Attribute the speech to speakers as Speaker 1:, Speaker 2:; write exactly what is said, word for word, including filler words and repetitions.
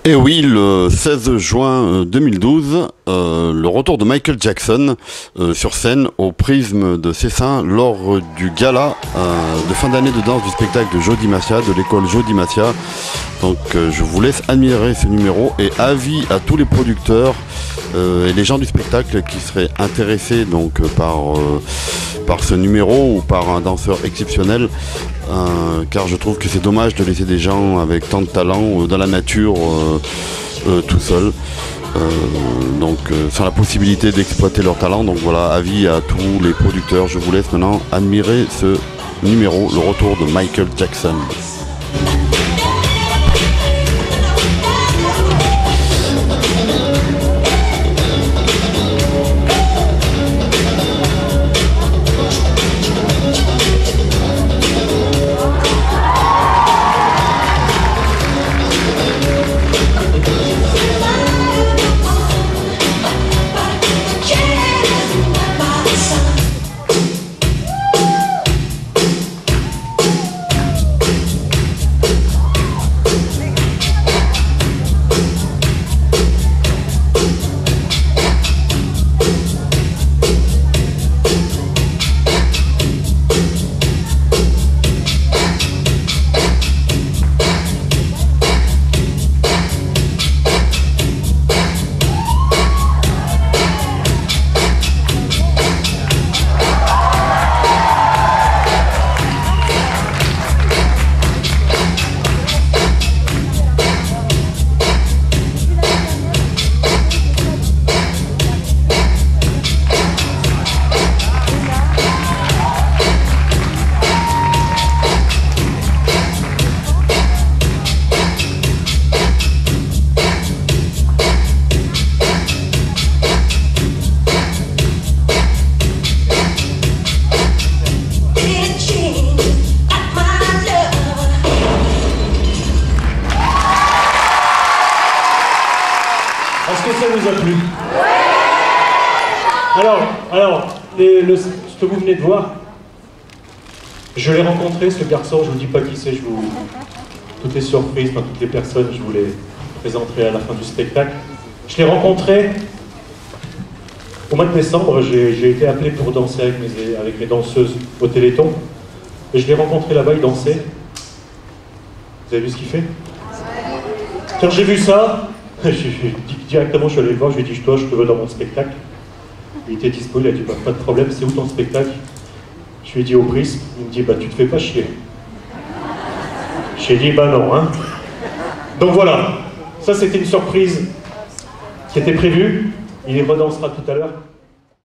Speaker 1: Et oui, le seize juin deux mille douze, euh, le retour de Michael Jackson euh, sur scène au Prisme de Cessin lors du gala euh, de fin d'année de danse du spectacle de Jody Massia, de l'école Jody Massia. Donc euh, je vous laisse admirer ce numéro et avis à tous les producteurs euh, et les gens du spectacle qui seraient intéressés donc par, euh, par ce numéro ou par un danseur exceptionnel. Euh, car je trouve que c'est dommage de laisser des gens avec tant de talent euh, dans la nature euh, euh, tout seuls, euh, donc euh, sans la possibilité d'exploiter leur talent. Donc voilà, avis à tous les producteurs. Je vous laisse maintenant admirer ce numéro, le retour de Michael Jackson.
Speaker 2: Est-ce que ça vous a plu? Alors, alors les, le, ce que vous venez de voir, je l'ai rencontré, ce garçon, je ne vous dis pas qui c'est, je vous... toutes les surprises, enfin, toutes les personnes, je vous les présenterai à la fin du spectacle. Je l'ai rencontré au mois de décembre, j'ai été appelé pour danser avec mes, avec mes danseuses au Téléthon, et je l'ai rencontré là-bas, il dansait. Vous avez vu ce qu'il fait? Quand j'ai vu ça, directement je suis allé le voir, je lui ai dit toi je te veux dans mon spectacle. Il était dispo, il a dit bah, pas de problème, c'est où ton spectacle? Je lui ai dit au Prisme, il me dit bah tu te fais pas chier. J'ai dit bah non hein. Donc voilà, ça c'était une surprise qui était prévue, il redansera tout à l'heure.